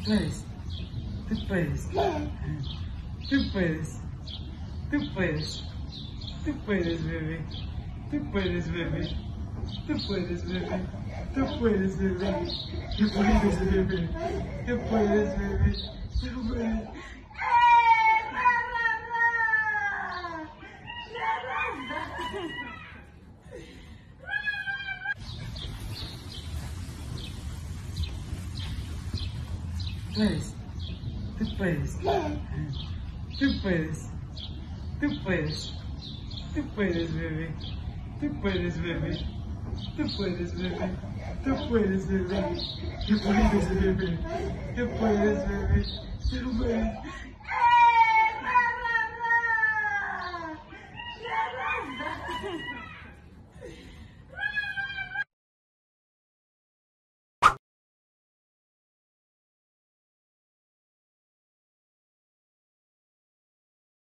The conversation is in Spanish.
puedes, tú puedes, tú puedes, tú puedes, tú puedes, bebé, tú puedes, bebé, tú puedes, bebé, tú puedes, bebé, tú puedes, bebé, tú puedes, bebé, tú puedes. Puedes, tú puedes, tú puedes, tú puedes, tú puedes, bebé, tú puedes, bebé, tú puedes, bebé, tú puedes, bebé, tú puedes, bebé, tú puedes, bebé, tú puedes.